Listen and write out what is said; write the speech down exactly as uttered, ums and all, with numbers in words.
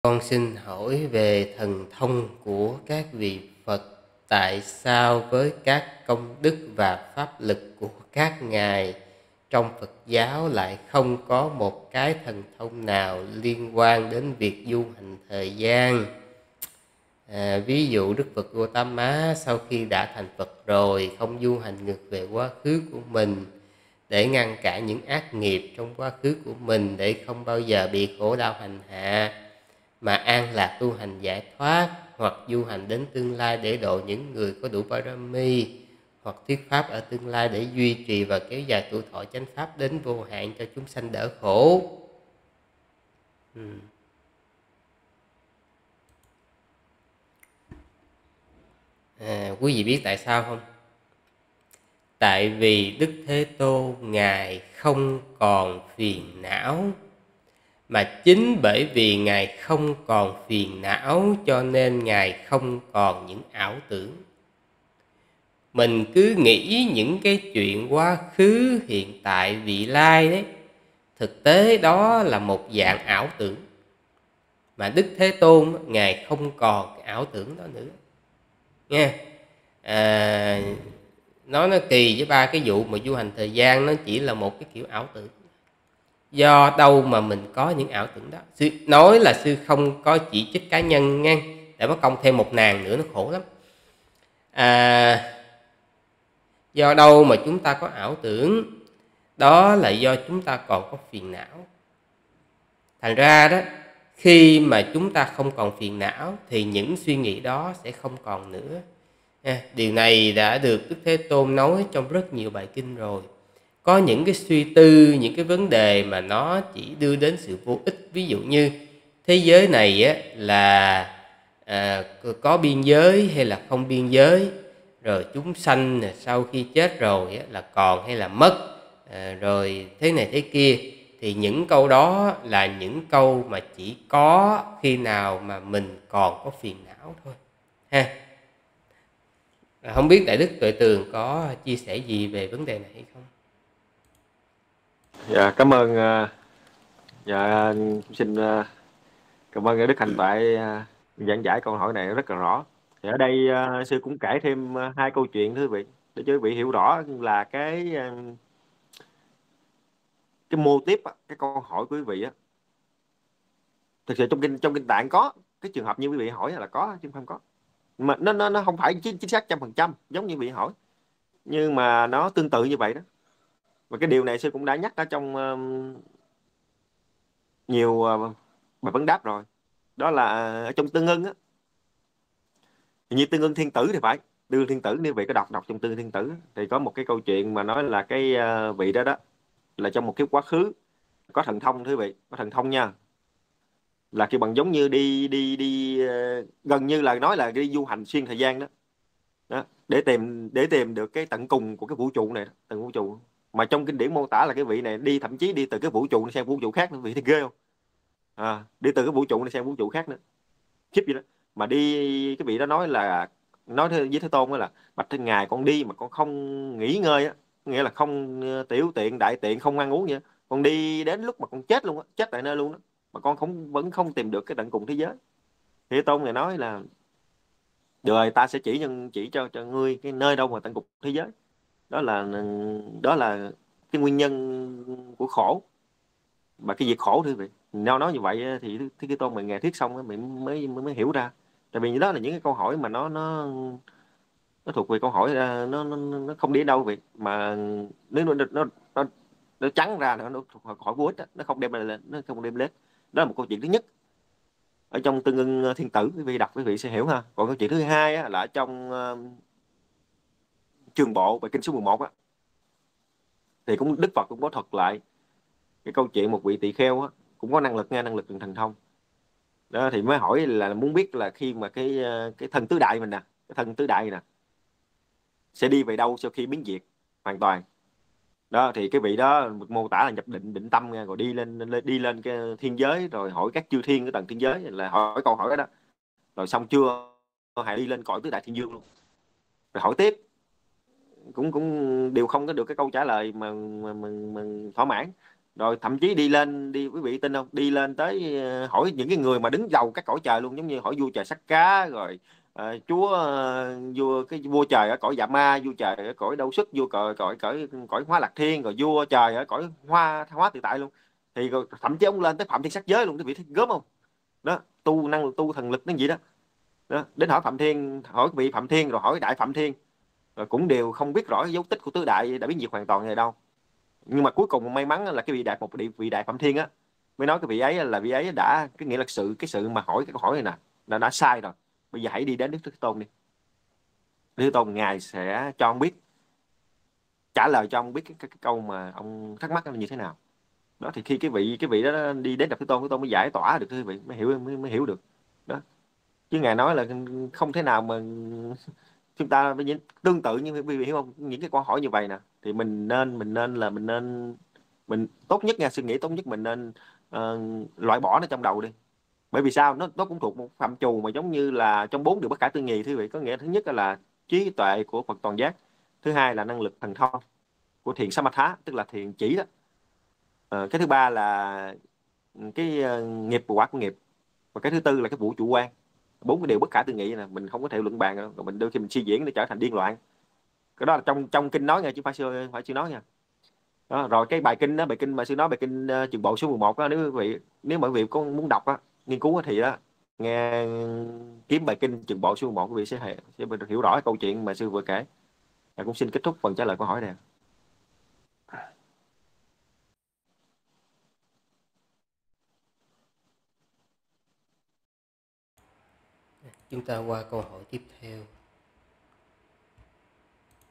Con xin hỏi về thần thông của các vị Phật. Tại sao với các công đức và pháp lực của các ngài trong Phật giáo lại không có một cái thần thông nào liên quan đến việc du hành thời gian? À, ví dụ Đức Phật Gautama sau khi đã thành Phật rồi không du hành ngược về quá khứ của mình để ngăn cản những ác nghiệp trong quá khứ của mình để không bao giờ bị khổ đau hành hạ, mà an lạc tu hành giải thoát, hoặc du hành đến tương lai để độ những người có đủ Parami, hoặc thuyết pháp ở tương lai để duy trì và kéo dài tuổi thọ chánh pháp đến vô hạn cho chúng sanh đỡ khổ. Ừ. À, quý vị biết tại sao không? Tại vì Đức Thế Tôn Ngài không còn phiền não. Mà chính bởi vì Ngài không còn phiền não cho nên Ngài không còn những ảo tưởng. Mình cứ nghĩ những cái chuyện quá khứ, hiện tại, vị lai đấy, thực tế đó là một dạng ảo tưởng. Mà Đức Thế Tôn Ngài không còn cái ảo tưởng đó nữa nha. À, nói nó kỳ với ba cái vụ mà du hành thời gian, nó chỉ là một cái kiểu ảo tưởng. Do đâu mà mình có những ảo tưởng đó? Sư nói là sư không có chỉ trích cá nhân nha, để mất công thêm một nàng nữa nó khổ lắm. À, do đâu mà chúng ta có ảo tưởng? Đó là do chúng ta còn có phiền não. Thành ra đó, khi mà chúng ta không còn phiền não thì những suy nghĩ đó sẽ không còn nữa. Điều này đã được Đức Thế Tôn nói trong rất nhiều bài kinh rồi. Có những cái suy tư, những cái vấn đề mà nó chỉ đưa đến sự vô ích. Ví dụ như thế giới này á, là à, có biên giới hay là không biên giới, rồi chúng sanh sau khi chết rồi á, là còn hay là mất, à, rồi thế này thế kia. Thì những câu đó là những câu mà chỉ có khi nào mà mình còn có phiền não thôi ha. Không biết Đại Đức Tuệ Tường có chia sẻ gì về vấn đề này hay không? Dạ, cảm ơn. Dạ, xin cảm ơn Đức Hành Toại giảng giải câu hỏi này rất là rõ. Thì ở đây sư cũng kể thêm hai câu chuyện thưa quý vị, để cho quý vị hiểu rõ là cái cái mô tiếp, cái câu hỏi của quý vị á. Thực sự trong kinh trong kinh Tạng có cái trường hợp như quý vị hỏi là có chứ không có, mà nó nó nó không phải chính, chính xác trăm phần trăm giống như quý vị hỏi, nhưng mà nó tương tự như vậy đó. Và cái điều này sư cũng đã nhắc ở trong um, nhiều uh, bài vấn đáp rồi. Đó là ở trong Tương Ưng á, như Tương Ưng Thiên Tử thì phải, Tương Ưng Thiên Tử nếu vị có đọc đọc trong Tương Ưng Thiên Tử thì có một cái câu chuyện mà nói là cái uh, vị đó đó là trong một cái quá khứ có thần thông thưa vị, có thần thông nha, là kêu bằng giống như đi đi đi uh, gần như là nói là đi du hành xuyên thời gian đó, đó để tìm để tìm được cái tận cùng của cái vũ trụ này, tận vũ trụ. Mà trong kinh điển mô tả là cái vị này đi thậm chí đi từ cái vũ trụ này sang vũ trụ khác nữa, vị thì ghê không? À, đi từ cái vũ trụ này sang vũ trụ khác nữa, khiếp gì đó. Mà đi, cái vị đó nói là nói với Thế Tôn là bạch thưa ngài, con đi mà con không nghỉ ngơi á, nghĩa là không tiểu tiện đại tiện, không ăn uống gì đó. Con đi đến lúc mà con chết luôn á, chết tại nơi luôn đó, mà con không vẫn không tìm được cái tận cùng thế giới. Thế Tôn này nói là được rồi, ta sẽ chỉ cho chỉ cho cho ngươi cái nơi đâu mà tận cùng thế giới. Đó là đó là cái nguyên nhân của khổ, và cái việc khổ thưa vị. Nếu nói như vậy thì Thế Thế Tôn mình nghe thuyết xong mình mới mới mới hiểu ra. Tại vì đó là những cái câu hỏi mà nó nó nó thuộc về câu hỏi, nó nó, nó không đi đến đâu vậy mà nếu nó nó nó, nó trắng ra nó, nó thuộc hỏi vô ích đó. Nó không đem lên, nó không đem lên. Đó là một câu chuyện thứ nhất ở trong Tương Ưng Thiên Tử, quý vị đọc quý vị sẽ hiểu ha. Còn câu chuyện thứ hai á, là ở trong uh, Trường Bộ bài kinh số mười một á, thì cũng Đức Phật cũng có thuật lại cái câu chuyện một vị tỳ kheo á, cũng có năng lực nghe năng lực thần thông đó. Thì mới hỏi là muốn biết là khi mà cái cái thân tứ đại mình nè, cái thân tứ đại nè sẽ đi về đâu sau khi biến diệt hoàn toàn. Đó thì cái vị đó mô tả là nhập định định tâm nha, rồi đi lên, lên đi lên cái thiên giới, rồi hỏi các chư thiên cái tầng thiên giới, là hỏi câu hỏi đó, đó. Rồi xong chưa hãy đi lên cõi tứ đại thiên dương luôn, rồi hỏi tiếp cũng cũng đều không có được cái câu trả lời mà, mà, mà, mà thỏa mãn. Rồi thậm chí đi lên, đi quý vị tin không, đi lên tới ờ, hỏi những cái người mà đứng đầu các cõi trời luôn, giống như hỏi vua trời Sắc Cá, rồi ờ, chúa ờ, vua cái vua trời ở cõi Dạ Ma, vua trời ở cõi Đâu Xuất, vua cõi cõi cõi cõi Hóa Lạc Thiên, rồi vua trời ở cõi Hoa Hóa Tự Tại luôn. Thì rồi, thậm chí ông lên tới Phạm Thiên Sắc Giới luôn, quý vị thấy gớm không? Đó, tu năng lực, tu thần lực nó gì đó. Đó, đến hỏi Phạm Thiên, hỏi vị Phạm Thiên, rồi hỏi Đại Phạm Thiên, rồi cũng đều không biết rõ dấu tích của tứ đại đã biến diệt hoàn toàn này đâu. Nhưng mà cuối cùng may mắn là cái vị đại, một vị, vị đại Phạm Thiên á, mới nói cái vị ấy là vị ấy đã, cái nghĩa là sự cái sự mà hỏi cái câu hỏi này nè là đã sai rồi, bây giờ hãy đi đến Đức Thế Tôn đi, Đức Thế Tôn ngài sẽ cho ông biết, trả lời cho ông biết cái, cái, cái câu mà ông thắc mắc là như thế nào. Đó, thì khi cái vị cái vị đó đi đến gặp Thế Tôn, Thế Tôn mới giải tỏa được, cái vị mới hiểu, mới, mới hiểu được. Đó, chứ ngài nói là không thể nào mà chúng ta với những tương tự như quý vị hiểu không, những cái câu hỏi như vậy nè, thì mình nên mình nên là mình nên mình tốt nhất nha, suy nghĩ tốt nhất mình nên ờ, loại bỏ nó trong đầu đi. Bởi vì sao, nó nó cũng thuộc một phạm trù mà giống như là trong bốn điều bất khả tư nghị, thưa quý vị. Có nghĩa thứ nhất là trí tuệ của Phật toàn giác, thứ hai là năng lực thần thông của thiền samatha, tức là thiền chỉ đó. Ờ, cái thứ ba là cái ờ, nghiệp và quả của nghiệp, và cái thứ tư là cái vũ trụ quan. Bốn cái điều bất khả tư nghị này mình không có thể luận bàn đâu, rồi mình đôi khi mình suy diễn để trở thành điên loạn. Cái đó là trong trong kinh nói nha, chứ phải sư phải sư nói nha. Đó, rồi cái bài kinh đó, bài kinh mà sư nói, bài kinh uh, trường bộ số mười một đó, nếu quý vị, nếu mọi vị có muốn đọc á, nghiên cứu á, thì đó, nghe, kiếm bài kinh trường bộ số mười một, quý vị sẽ, sẽ hiểu rõ cái câu chuyện mà sư vừa kể. Và cũng xin kết thúc phần trả lời câu hỏi này. Chúng ta qua câu hỏi tiếp theo.